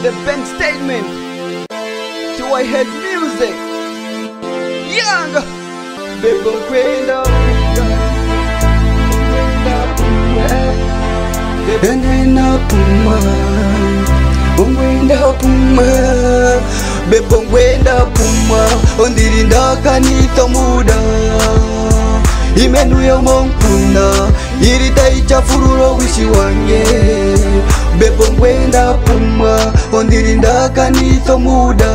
the band statement. So I had music. Young Bebo kwenda Nena puma Ongwenda puma Bebo ngwenda puma Ondirinda kanito muda Imenu ya mongkuna Irita ichafururo wishi wange Bebo ngwenda puma Ondirinda kanito muda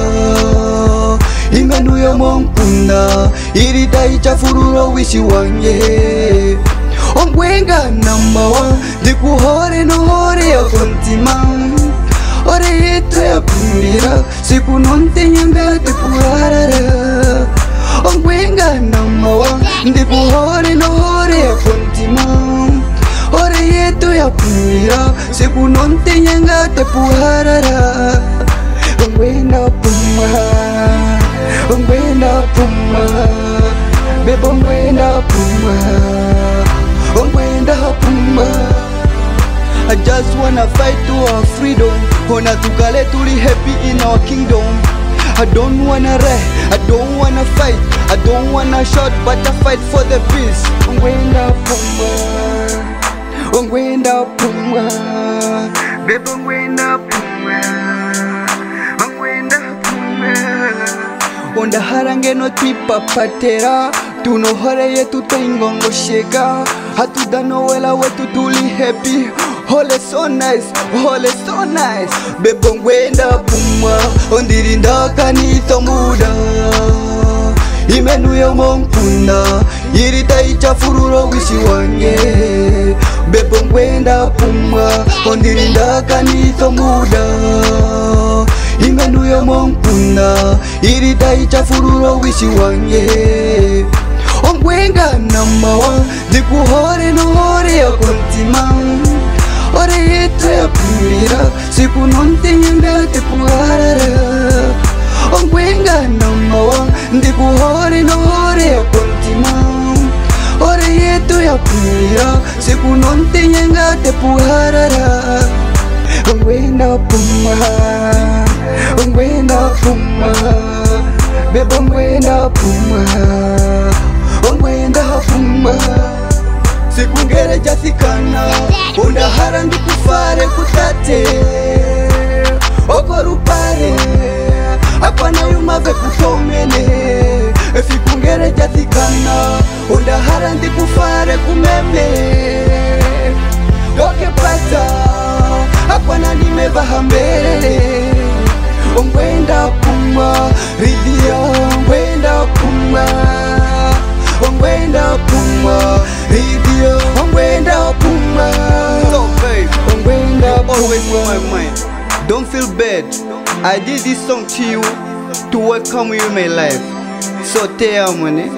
Imenu ya mongkuna Irita ichafururo wishi wange Ongwenga namawa Dikuhore no hore ya kontima Ore yetu ya pumbira Siku nonte nyanga tikuharara Ongwenga namawa Dikuhore no hore ya kontima Ore yetu ya pumbira Siku nonte nyanga tikuharara Ongwenda puma Ongwenda puma Bebo ongwenda puma Ongwenda puma I just wanna fight to our freedom. Hona tukale tuli happy in our kingdom. I don't wanna ride, I don't wanna fight, I don't wanna shout, but I fight for the peace. Ongwenda puma, ongwenda puma, bebo ongwenda puma, ongwenda puma. Onda harange no tipa patera, tuno hore yetu tengongo shega. Hatudano wela wetu tuli happy. Hole so nice, hole so nice. Bebo ngwenda puma Ondirinda kanito muda Imenu ya mongkuna Irita ichafururo wishi wange Bebo ngwenda puma Ondirinda kanito muda Imenu ya mongkuna Irita ichafururo wishi wange Ongwenga namawa Dikuhore no hore ya kontima Ore yetu ya pumbira Siku nonte nyanga tikuharara Ongwenga namawa Dikuhore no hore ya kontima Ore yetu ya pumbira Siku nonte nyanga tikuharara Ongwenda puma Ongwenda puma Bebo ongwenda puma Ongwenda puma Sikungere jathikana Onda harandi kufare kutate Okorupare Akwana yumave kutomene Fikungere jathikana Onda harandi kufare kumeme Oke pata Akwana nimeva hambele Ongwenda puma Ridia ongwenda puma Ongwenda puma Ridia ongwenda puma. So babe, Ongwenda always on my mind. Don't feel bad, I did this song to you to welcome you in my life. So te amo ne.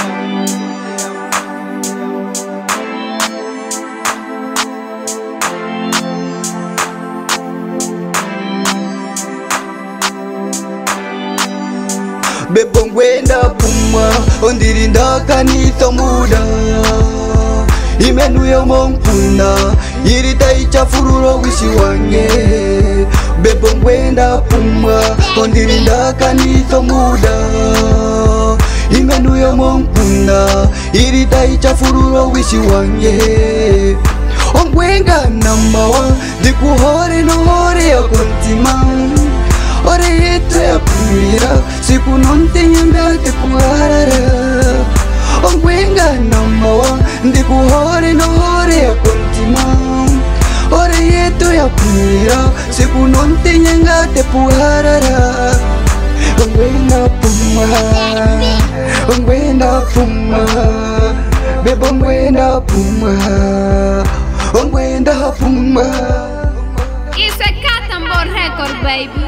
Bebo ngwenda puma Ondirinda kanito muda Imenu ya mongkuna Irita ichafururo wishi wange Bebo ngwenda puma Ondirinda kanito muda Imenu ya mongkuna Irita ichafururo wishi wange Ongwenga namawa Dikuhore no hore ya kontima Ore yetu ya pumbira Siku nonte nyanga tikuharara Ongwenga namawa Dikuhore no hore ya kontima Ore yetu ya pumbira Siku nonte nyanga tikuharara Ongwenda puma Ongwenda puma Bebo ongwenda puma Ongwenda puma It's a Katambor record, baby.